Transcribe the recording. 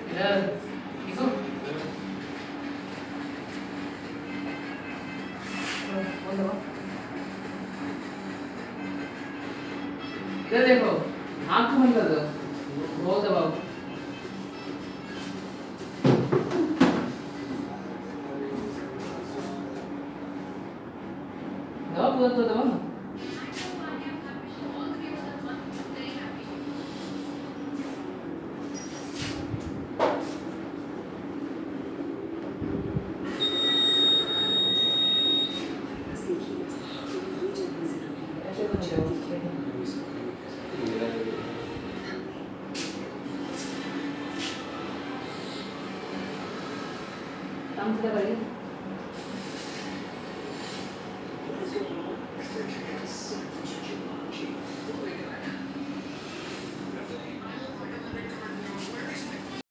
इधर देखो बोलो इधर देखो आँख बंद कर दो बहुत दबाओ दबाओ पूरा तो दबाओ ना काम सीधा करिए